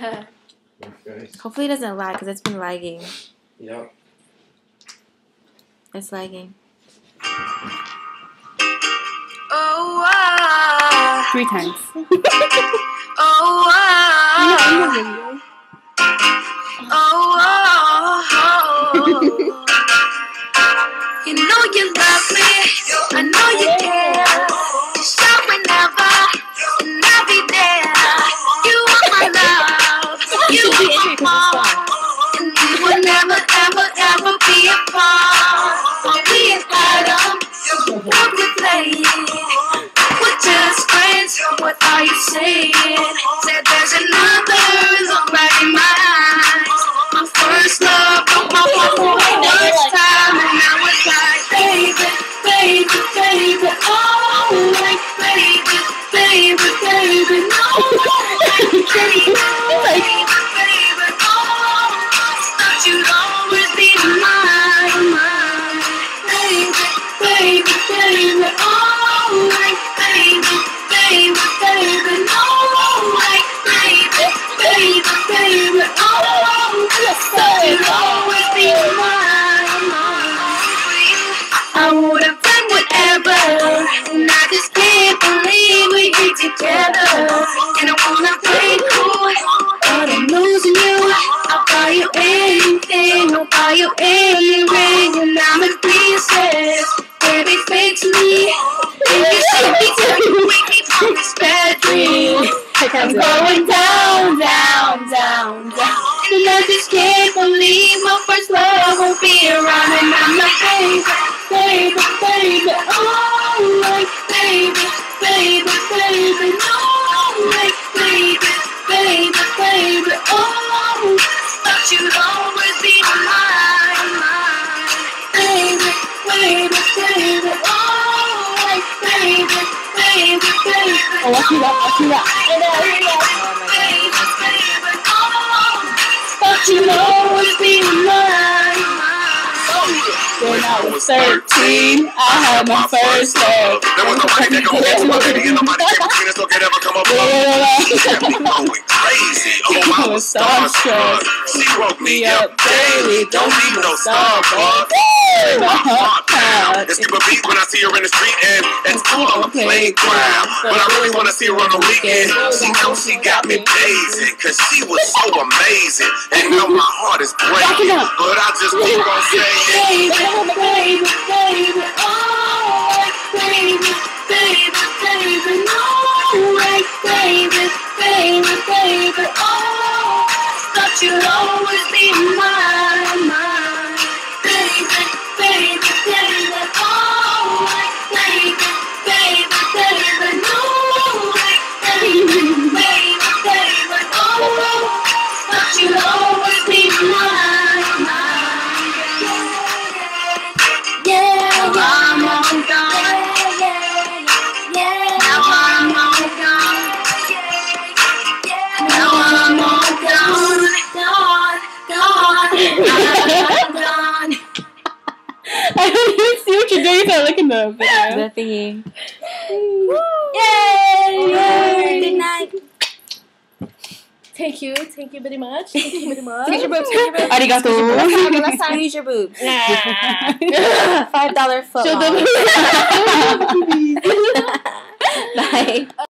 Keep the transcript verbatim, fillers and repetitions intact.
Okay. Hopefully it doesn't lag because it's been lagging. Yep. It's lagging. Oh, ah. Three times. Oh, ah. Oh, oh. You know you love me. I know you care. Just shout whenever and I'll be there. You are my love. You are my all. And we will never, ever, ever be apart. Are we an atom? What we playing? We're just friends. What are you saying? Said there's another look right in my eyes. My first love, broke my heart for the first time, and now it's like, baby, baby, baby, oh, like, baby, baby, baby, no, like, baby, baby, baby, oh, thought you'd always be mine, mine, baby, baby, baby, oh, like, baby, baby, baby, no, like, baby, baby, baby, oh, thought you'd always be mine, mine. I would have done whatever, and I just can't believe we get together. And I wanna play cool, but I'm losing you. I'll buy you anything, I'll buy you any ring, and I'm in pieces. Baby, fix me. Baby, shake me till you wake me from this bad dream. I'm going down, down, down, down. And I just can't believe my first love won't be around, and I'm like, baby, baby, baby, oh, like, baby, baby, baby, no, like, baby, baby, baby, oh, thought you'd always be mine, mine, baby, baby, baby, oh, like, baby, baby, baby, Oh, watch me that, watch me that. baby, baby, oh, thought you'd always be mine, mine. When I was thirteen, I had my first love. There was nobody that could answer my baby, and nobody came between us, so could ever come up with She kept me going crazy. Oh, I was starstruck. She woke me up daily. Don't need no Starbucks. My heart pound. It's super beat when I see her in the street and and school on the playground. But I really wanna see her on the weekend. She knows she got me blazing, cause she was so amazing. And now my heart is breaking, but I just keep on saying, Baby, baby, baby, oh, baby, baby, baby, no, like, baby, baby, baby, oh, thought you'd always be mine, mine, baby, baby, baby, oh, like, baby, baby, baby, no, like, baby, baby, baby, oh, thought you'd always be mine, mine. Yeah, I'm all gone. Yeah, now I'm all gone. Now I'm all gone, gone, gone, gone. I don't even see what you're doing, so I look in the video. The thingy. Yay! Yay! Good night. Thank you, thank you very much. Thank you very much. Squeeze your boobs. Squeeze your boobs. Arigato. Let's have let's have use your boobs. Five dollar foot. Show them. Bye.